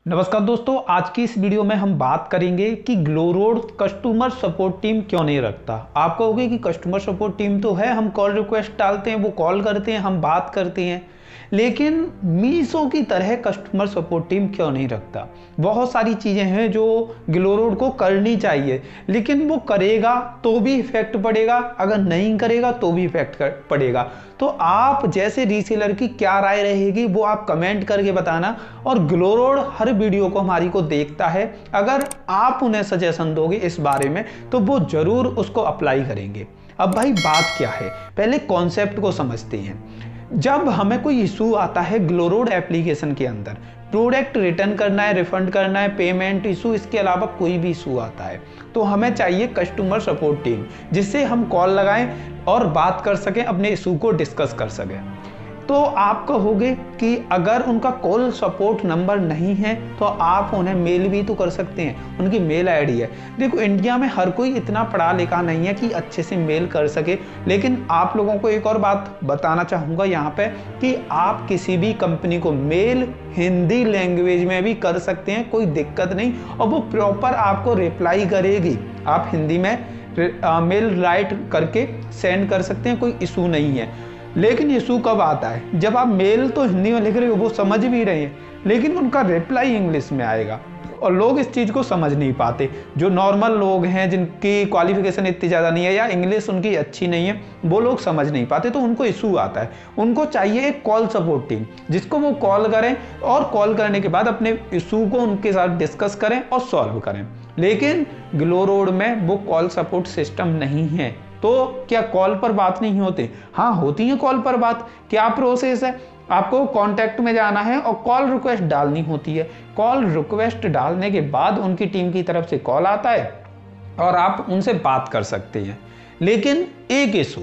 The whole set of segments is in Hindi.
नमस्कार दोस्तों, आज की इस वीडियो में हम बात करेंगे कि ग्लोरोड कस्टमर सपोर्ट टीम क्यों नहीं रखता। आप कहोगे कि कस्टमर सपोर्ट टीम तो है, हम कॉल रिक्वेस्ट डालते हैं, वो कॉल करते हैं, हम बात करते हैं, लेकिन मीशो की तरह कस्टमर सपोर्ट टीम क्यों नहीं रखता। बहुत सारी चीज़ें हैं जो ग्लोरोड को करनी चाहिए, लेकिन वो करेगा तो भी इफेक्ट पड़ेगा, अगर नहीं करेगा तो भी इफेक्ट पड़ेगा। तो आप जैसे रीसेलर की क्या राय रहेगी वो आप कमेंट करके बताना। और ग्लोरोड हर वीडियो को हमारी को देखता है, अगर आप उन्हें सजेशन दोगे इस बारे में तो वो जरूर उसको अप्लाई करेंगे। अब भाई बात क्या है, पहले कॉन्सेप्ट को समझते हैं। जब हमें कोई इशू आता है ग्लोरोड एप्लीकेशन के अंदर, प्रोडक्ट रिटर्न करना है, रिफंड करना है, पेमेंट इशू, इसके अलावा कोई भी इशू आता है तो हमें चाहिए कस्टमर सपोर्ट टीम, जिससे हम कॉल लगाएं और बात कर सकें, अपने इशू को डिस्कस कर सकें। तो आप कहोगे कि अगर उनका कॉल सपोर्ट नंबर नहीं है तो आप उन्हें मेल भी तो कर सकते हैं, उनकी मेल आईडी है। देखो, इंडिया में हर कोई इतना पढ़ा लिखा नहीं है कि अच्छे से मेल कर सके, लेकिन आप लोगों को एक और बात बताना चाहूँगा यहाँ पे कि आप किसी भी कंपनी को मेल हिंदी लैंग्वेज में भी कर सकते हैं, कोई दिक्कत नहीं, और वो प्रॉपर आपको रिप्लाई करेगी। आप हिंदी में मेल राइट करके सेंड कर सकते हैं, कोई इशू नहीं है। लेकिन इशू कब आता है, जब आप मेल तो हिंदी में लिख रहे हो, वो समझ भी रहे हैं, लेकिन उनका रिप्लाई इंग्लिश में आएगा और लोग इस चीज़ को समझ नहीं पाते। जो नॉर्मल लोग हैं, जिनकी क्वालिफिकेशन इतनी ज़्यादा नहीं है या इंग्लिश उनकी अच्छी नहीं है, वो लोग समझ नहीं पाते, तो उनको इशू आता है। उनको चाहिए एक कॉल सपोर्ट टीम, जिसको वो कॉल करें और कॉल करने के बाद अपने इशू को उनके साथ डिस्कस करें और सॉल्व करें। लेकिन ग्लोरोड में वो कॉल सपोर्ट सिस्टम नहीं है। तो क्या कॉल पर बात नहीं होती? हाँ, होती है कॉल पर बात। क्या प्रोसेस है, आपको कॉन्टैक्ट में जाना है और कॉल रिक्वेस्ट डालनी होती है। कॉल रिक्वेस्ट डालने के बाद उनकी टीम की तरफ से कॉल आता है और आप उनसे बात कर सकते हैं। लेकिन एक इशू,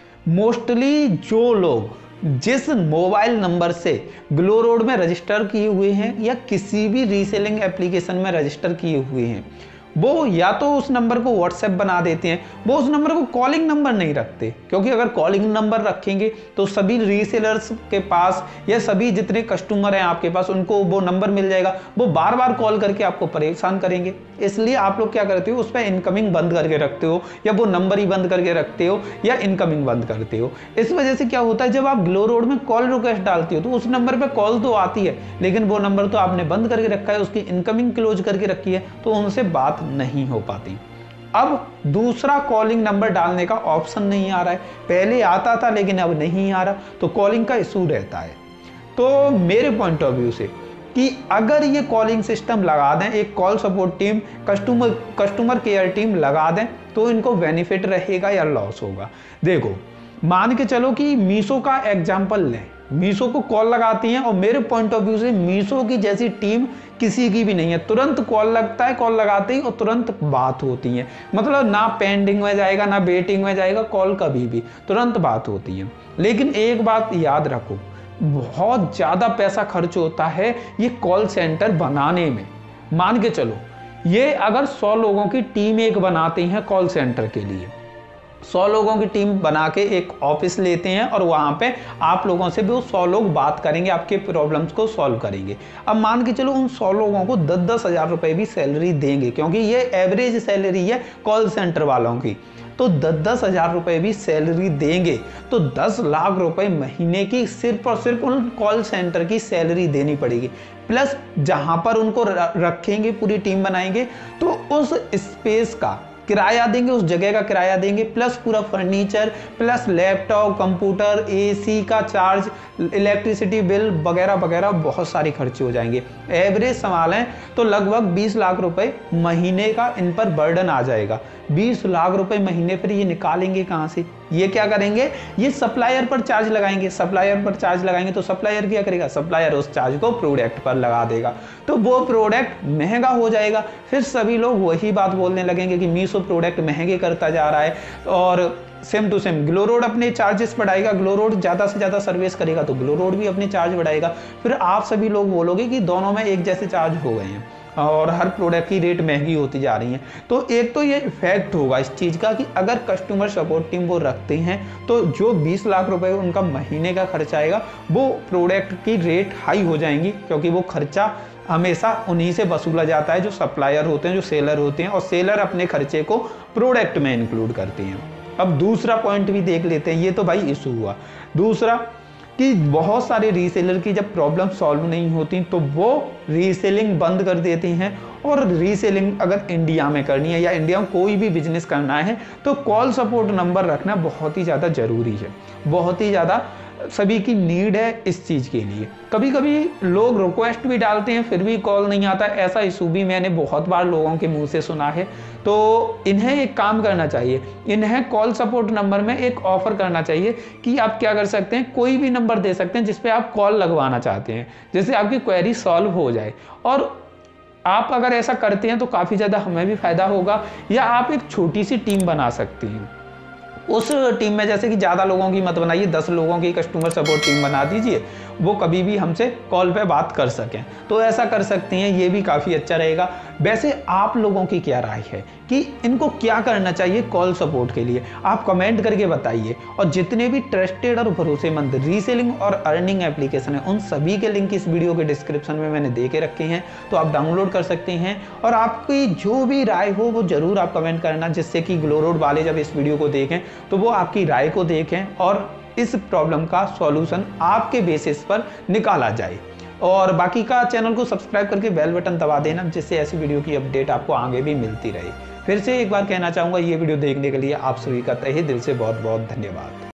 मोस्टली जो लोग जिस मोबाइल नंबर से ग्लोरोड में रजिस्टर किए हुए हैं या किसी भी रीसेलिंग एप्लीकेशन में रजिस्टर किए हुए हैं, वो या तो उस नंबर को व्हाट्सएप बना देते हैं, वो उस नंबर को कॉलिंग नंबर नहीं रखते। क्योंकि अगर कॉलिंग नंबर रखेंगे तो सभी रीसेलर्स के पास या सभी जितने कस्टमर हैं आपके पास, उनको वो नंबर मिल जाएगा, वो बार बार कॉल करके आपको परेशान करेंगे। इसलिए आप लोग क्या करते हो, उस पर इनकमिंग बंद करके रखते हो, या वो नंबर ही बंद करके रखते हो, या इनकमिंग बंद करते हो। इस वजह से क्या होता है, जब आप ग्लोरोड में कॉल रिक्वेस्ट डालते हो तो उस नंबर पर कॉल तो आती है, लेकिन वो नंबर तो आपने बंद करके रखा है, उसकी इनकमिंग क्लोज करके रखी है, तो उनसे बात नहीं हो पाती। अब दूसरा कॉलिंग नंबर डालने का ऑप्शन नहीं आ रहा है, पहले आता था लेकिन अब नहीं आ रहा, तो कॉलिंग का इशू रहता है। तो मेरे पॉइंट ऑफ व्यू से कि अगर ये कॉलिंग सिस्टम लगा दें, एक call support team, customer care team लगा दें, तो इनको बेनिफिट रहेगा या लॉस होगा। देखो, मान के चलो कि मीशो का एग्जाम्पल लें, मीशो को कॉल लगाती हैं और मेरे पॉइंट ऑफ व्यू से मीशो की जैसी टीम किसी की भी नहीं है। तुरंत कॉल लगता है, कॉल लगाते ही और तुरंत बात होती है, मतलब ना पेंडिंग में जाएगा ना वेटिंग में जाएगा, कॉल कभी भी तुरंत बात होती है। लेकिन एक बात याद रखो, बहुत ज़्यादा पैसा खर्च होता है ये कॉल सेंटर बनाने में। मान के चलो, ये अगर 100 लोगों की टीम एक बनाते हैं कॉल सेंटर के लिए, 100 लोगों की टीम बना के एक ऑफिस लेते हैं और वहां पे आप लोगों से भी वो 100 लोग बात करेंगे, आपके प्रॉब्लम्स को सॉल्व करेंगे। अब मान के चलो उन 100 लोगों को 10-10 हज़ार रुपए भी सैलरी देंगे, क्योंकि ये एवरेज सैलरी है कॉल सेंटर वालों की। तो 10-10 हज़ार रुपए भी सैलरी देंगे तो 10 लाख रुपए महीने की सिर्फ और सिर्फ उन कॉल सेंटर की सैलरी देनी पड़ेगी। प्लस जहां पर उनको रखेंगे, पूरी टीम बनाएंगे, तो उस स्पेस का किराया देंगे, उस जगह का किराया देंगे, प्लस पूरा furniture, plus laptop, computer, AC का चार्ज, इलेक्ट्रिसिटी बिल वगैरह वगैरह, बहुत सारे खर्चे हो जाएंगे। एवरेज संभालें तो लगभग 20 लाख रुपए महीने का इन पर बर्डन आ जाएगा। 20 लाख रुपए महीने पर ये निकालेंगे कहाँ से? ये क्या करेंगे, ये सप्लायर पर चार्ज लगाएंगे। सप्लायर पर चार्ज लगाएंगे तो सप्लायर क्या करेगा, सप्लायर उस चार्ज को प्रोडक्ट पर लगा देगा, तो वो प्रोडक्ट महंगा हो जाएगा। फिर सभी लोग वही बात बोलने लगेंगे कि मीशो प्रोडक्ट महंगे करता जा रहा है, और सेम टू सेम ग्लोरोड अपने चार्जेस बढ़ाएगा, ग्लोरोड ज़्यादा से ज़्यादा सर्विस करेगा तो ग्लोरोड भी अपने चार्ज बढ़ाएगा। फिर आप सभी लोग बोलोगे कि दोनों में एक जैसे चार्ज हो गए हैं और हर प्रोडक्ट की रेट महंगी होती जा रही है। तो एक तो ये इफेक्ट होगा इस चीज़ का कि अगर कस्टमर सपोर्ट टीम वो रखते हैं तो जो 20 लाख रुपए उनका महीने का खर्चा आएगा वो प्रोडक्ट की रेट हाई हो जाएंगी, क्योंकि वो खर्चा हमेशा उन्हीं से वसूला जाता है, जो सप्लायर होते हैं, जो सेलर होते हैं, और सेलर अपने खर्चे को प्रोडक्ट में इंक्लूड करते हैं। अब दूसरा पॉइंट भी देख लेते हैं, ये तो भाई इशू हुआ। दूसरा कि बहुत सारे रीसेलर की जब प्रॉब्लम सॉल्व नहीं होती तो वो रीसेलिंग बंद कर देती हैं, और रीसेलिंग अगर इंडिया में करनी है या इंडिया में कोई भी बिजनेस करना है तो कॉल सपोर्ट नंबर रखना बहुत ही ज़्यादा ज़रूरी है, बहुत ही ज़्यादा सभी की नीड है इस चीज़ के लिए। कभी कभी लोग रिक्वेस्ट भी डालते हैं फिर भी कॉल नहीं आता, ऐसा इशू भी मैंने बहुत बार लोगों के मुंह से सुना है। तो इन्हें एक काम करना चाहिए, इन्हें कॉल सपोर्ट नंबर में एक ऑफर करना चाहिए कि आप क्या कर सकते हैं, कोई भी नंबर दे सकते हैं जिस पे आप कॉल लगवाना चाहते हैं, जिससे आपकी क्वेरी सॉल्व हो जाए। और आप अगर ऐसा करते हैं तो काफ़ी ज़्यादा हमें भी फायदा होगा। या आप एक छोटी सी टीम बना सकते हैं, उस टीम में जैसे कि ज़्यादा लोगों की मत बनाइए, 10 लोगों की कस्टमर सपोर्ट टीम बना दीजिए, वो कभी भी हमसे कॉल पे बात कर सकें। तो ऐसा कर सकते हैं, ये भी काफ़ी अच्छा रहेगा। वैसे आप लोगों की क्या राय है कि इनको क्या करना चाहिए कॉल सपोर्ट के लिए, आप कमेंट करके बताइए। और जितने भी ट्रस्टेड और भरोसेमंद रीसेलिंग और अर्निंग एप्लीकेशन है उन सभी के लिंक इस वीडियो के डिस्क्रिप्शन में मैंने दे के रखे हैं, तो आप डाउनलोड कर सकते हैं। और आपकी जो भी राय हो वो ज़रूर आप कमेंट करना, जिससे कि ग्लोरोड वाले जब इस वीडियो को देखें तो वो आपकी राय को देखें और इस प्रॉब्लम का सॉल्यूशन आपके बेसिस पर निकाला जाए। और बाकी का चैनल को सब्सक्राइब करके बेल बटन दबा देना, जिससे ऐसी वीडियो की अपडेट आपको आगे भी मिलती रहे। फिर से एक बार कहना चाहूँगा, ये वीडियो देखने के लिए आप सभी का तहे दिल से बहुत बहुत धन्यवाद।